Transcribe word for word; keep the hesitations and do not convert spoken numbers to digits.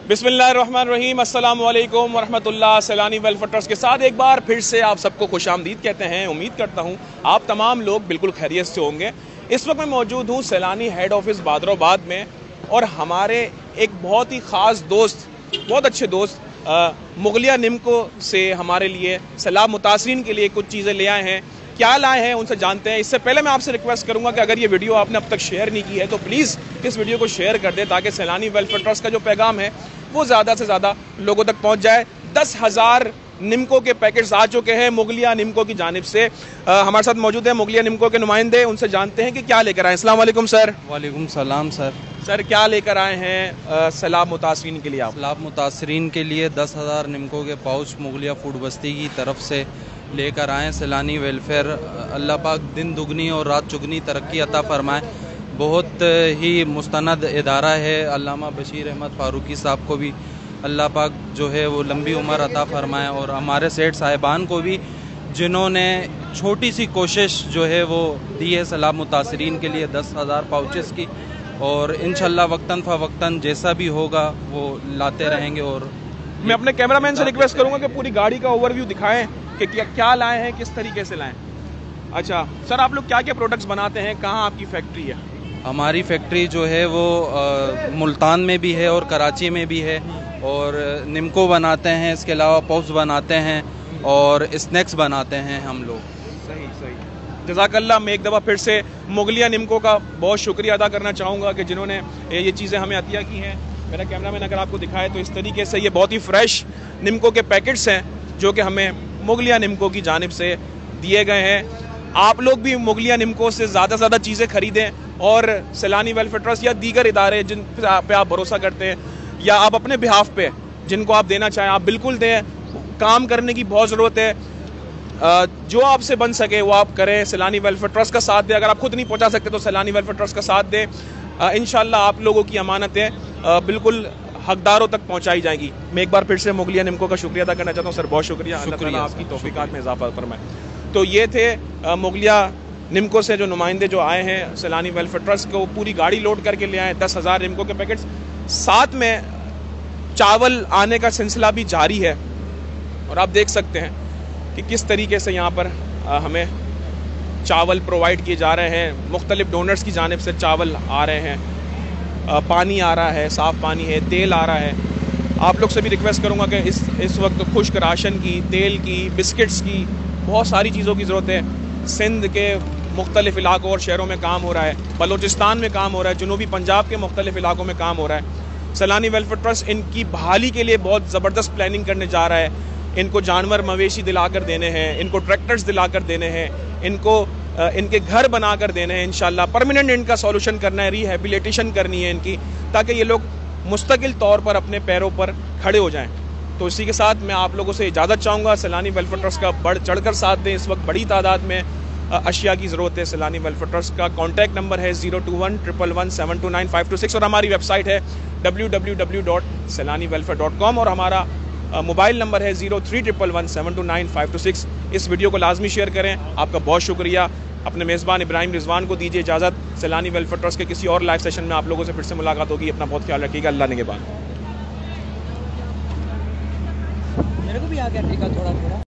बिस्मिल्लाहिर्रहमानिर्रहीम, अस्सलाम वालेकुम वरहमतुल्लाह। सैलानी वेलफेयर ट्रस्ट के साथ एक बार फिर से आप सबको खुशामदीद कहते हैं। उम्मीद करता हूँ आप तमाम लोग बिल्कुल खैरियत से होंगे। इस वक्त मैं मौजूद हूँ सैलानी हेड ऑफिस बादराबाद में, और हमारे एक बहुत ही ख़ास दोस्त, बहुत अच्छे दोस्त मुगलिया निम्को से हमारे लिए सैलाब मुतासरीन के लिए कुछ चीज़ें ले आए हैं। क्या लाए हैं उनसे जानते हैं। इससे पहले मैं आपसे रिक्वेस्ट करूंगा कि अगर ये वीडियो आपने अब तक शेयर नहीं की है तो प्लीज़ इस वीडियो को शेयर कर दें, ताकि सैलानी वेलफेयर ट्रस्ट का जो पैगाम है वो ज़्यादा से ज़्यादा लोगों तक पहुंच जाए। दस हज़ार निम्को के पैकेट्स आ चुके हैं मुगलिया निम्को की जानिब से। आ, हमारे साथ मौजूद है मुगलिया निम्को के नुमाइंदे, उनसे जानते हैं कि क्या लेकर आए। अस्सलाम वालेकुम सर। वालेकुम सलाम सर। सर क्या लेकर आए हैं सैलाब मुतासरीन के लिए आप? सैलाब मुतासरीन के लिए दस हज़ार निम्को के पाउच मुगलिया फूड बस्ती की तरफ से लेकर आएँ। सैलानी वेलफेयर, अल्लाह पाक दिन दुगनी और रात चुगनी तरक्की अता फरमाए। बहुत ही मुस्तनद इदारा है। अल्लामा बशीर अहमद फ़ारूकी साहब को भी अल्लाह पाक जो है वो लंबी उम्र अता फरमाए, और हमारे सेठ साहिबान को भी जिन्होंने छोटी सी कोशिश जो है वो दी है सैलाब मुतासरीन के लिए दस हज़ार पाउचेस की, और इंशाल्लाह वक्तन फ़वक्तन जैसा भी होगा वो लाते रहेंगे। और मैं अपने कैमरामैन से रिक्वेस्ट करूंगा कि पूरी गाड़ी का ओवरव्यू दिखाएं कि क्या क्या लाए हैं, किस तरीके से लाएं। अच्छा सर, आप लोग क्या क्या प्रोडक्ट्स बनाते हैं, कहाँ आपकी फैक्ट्री है? हमारी फैक्ट्री जो है वो आ, मुल्तान में भी है और कराची में भी है, और निम्को बनाते हैं, इसके अलावा पॉप्स बनाते हैं और स्नैक्स बनाते हैं हम लोग। सही सही, जज़ाकल्लाह। मैं एक दफ़ा फिर से मुगलिया निम्को का बहुत शुक्रिया अदा करना चाहूँगा कि जिन्होंने ये चीज़ें हमें अतिया की हैं। मेरा कैमरामैन अगर आपको दिखाए तो इस तरीके से ये बहुत ही फ्रेश निम्को के पैकेट्स हैं जो कि हमें मुगलिया निम्को की जानिब से दिए गए हैं। आप लोग भी मुगलिया निम्को से ज़्यादा से ज़्यादा चीज़ें खरीदें, और सैलानी वेलफेयर ट्रस्ट या दीगर इदारे जिन पे आप भरोसा करते हैं या आप अपने बिहाफ पे जिनको आप देना चाहें आप बिल्कुल दें। काम करने की बहुत ज़रूरत है। जो आपसे बन सके वो आप करें। सैलानी वेलफेयर ट्रस्ट का साथ दें। अगर आप खुद नहीं पहुंचा सकते तो सैलानी वेलफेयर ट्रस्ट का साथ दें। इंशाल्लाह आप लोगों की अमानतें बिल्कुल हकदारों तक पहुंचाई जाएंगी। मैं एक बार फिर से मुगलिया निम्को का शुक्रिया अदा करना चाहता हूं। सर बहुत शुक्रिया, अल्लाह ताला आपकी तौफीकात में इजाफा फरमाए। तो ये थे मुगलिया निम्को से जो नुमाइंदे जो आए हैं सैलानी वेलफेयर ट्रस्ट को, पूरी गाड़ी लोड करके ले आए दस हज़ार निम्को के पैकेट्स। साथ में चावल आने का सिलसिला भी जारी है, और आप देख सकते हैं कि किस तरीके से यहाँ पर हमें चावल प्रोवाइड किए जा रहे हैं। मुख्तलिफ डोनर्स की जानिब से चावल आ रहे हैं, पानी आ रहा है, साफ़ पानी है, तेल आ रहा है। आप लोग से भी रिक्वेस्ट करूँगा कि इस इस वक्त खुश्क राशन की, तेल की, बिस्किट्स की, बहुत सारी चीज़ों की ज़रूरत है। सिंध के मुख्तलिफ इलाकों और शहरों में काम हो रहा है, बलूचिस्तान में काम हो रहा है, जनूबी पंजाब के मुख्तलिफ इलाकों में काम हो रहा है। सैलानी वेलफेयर ट्रस्ट इनकी बहाली के लिए बहुत ज़बरदस्त प्लानिंग करने जा रहा है। इनको जानवर मवेशी दिलाकर देने हैं, इनको ट्रैक्टर्स दिलाकर देने हैं, इनको इनके घर बनाकर देने हैं। इंशाल्लाह परमानेंट इनका सॉल्यूशन करना है, रिहेबिलिटेशन करनी है इनकी, ताकि ये लोग मुस्तकिल तौर पर अपने पैरों पर खड़े हो जाएं। तो इसी के साथ मैं आप लोगों से इजाज़त चाहूँगा। सैलानी वेलफेयर ट्रस्ट का बढ़ चढ़कर साथ दें। इस वक्त बड़ी तादाद में अशिया की ज़रूरत है। सैलानी वेलफेयर ट्रस्ट का कॉन्टैक्ट नंबर है zero two one triple one seven two nine five two six, और हमारी वेबसाइट है W W W dot Sailani welfare dot com, और हमारा मोबाइल नंबर है zero three triple one seven two nine five two six. इस video को लाजमी share करें। आपका बहुत शुक्रिया। अपने मेज़बान इब्राहिम रिजवान को दीजिए इजाज़त। सैलानी वेलफेयर ट्रस्ट के किसी और लाइव सेशन में आप लोगों से फिर से मुलाकात होगी। अपना बहुत ख्याल रखिएगा। अल्लाह निगहबान। मेरे को भी आ गया टीका थोड़ा थोड़ा।